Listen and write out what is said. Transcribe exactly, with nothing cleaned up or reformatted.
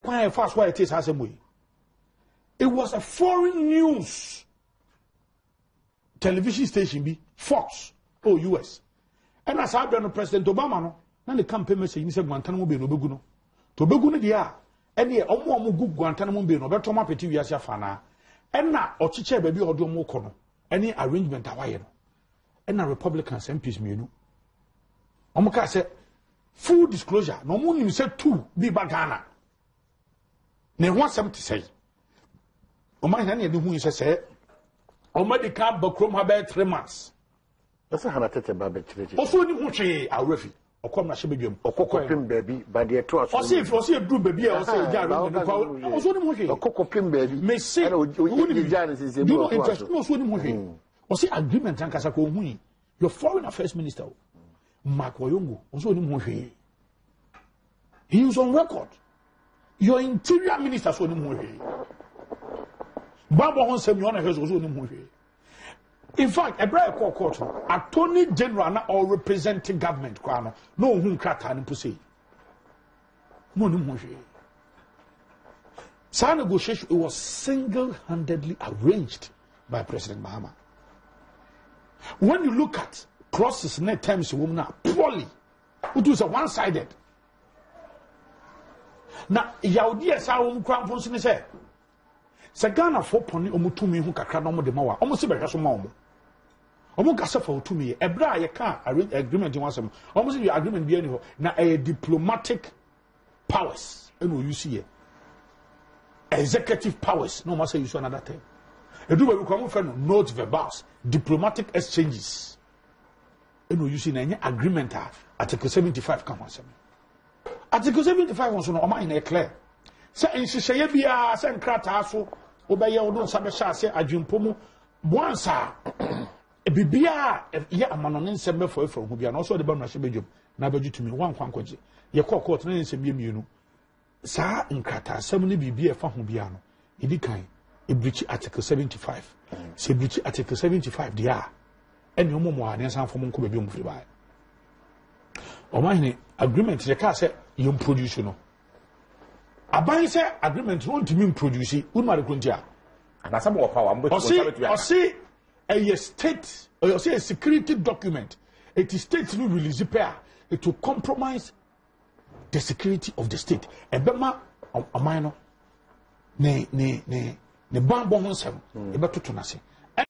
Quite fast why it is as a way. It was a foreign news television station, be Fox or U S. And as I've done President Obama, no, now the campaign message in Guantanamo Bay no Beguno. To Beguno, dia, and the Omo good Guantanamo Bay no better my petty Yasia Fana. And now, or Chiche baby or Domo any arrangement Hawaii. And now Republicans M Ps me no. Omoka said, full disclosure, no one said two be bagana. Ne want something to say. Oma hane ne hu say Oma de ka bakrom ha be three months. Asa hana tete ba be three. Oso ni hu hwe awrafi. Okom na hye bedwam. Okokopim baabi ba de to aso. Osi osi edru baabi a osi ja ro ne kwa. Oso ni hu hwe. Okokopim baabi. Me say o ni ja ne sese bu. You interest no oso ni hu hwe. Osi agreement an kasa ko hu. Your foreign affairs minister Mark Oyongo oso ni hu hwe. He is on record. Your interior minister so ni hu hwe. Baba Honsem you want to hear so in fact, a brave court, attorney general or representing government, no whom crata and pussy. No, no, Sa negotiation, it was single-handedly arranged by President Mahama. When you look at crosses net terms, woman, poorly, it was a one-sided. Now, Yaudi, as our own crown function is here. Sagana for pony omutumi who kakra no de mawa omo se behwe so ma omo omo gasa for otumi e bra ye ka agreement wansem omo se agreement bi ani ho na a diplomatic powers eno you see executive powers no ma say use another term e do we come for no note verbals diplomatic exchanges eno you see na any agreement article seventy-five come wansem article seventy-five wonso no omo ina clear say inshiseye bia say nkrata so obeye odun sabe sha se adwempo mu boansa bibia ye amanone nsem be for from hu bia na so de ba na hye bedwom na bagitumi wan kwankwaje ye court court na nsem bia mienu sa nkrata asem ne bibia fa hu bia no edi kan e breach article seventy-five se breach article seventy-five dia ene omo mo ane san fo mo nko bebia mu firi ba o ma hene agreement ye ka se ye produce no Aban say agreement won't mean produce unma rekuntia and some of power or say a state or say a security document it is state no release pair it will compromise the security of the state ebema amano ne ne ne ne bambo honsem ebe toto nase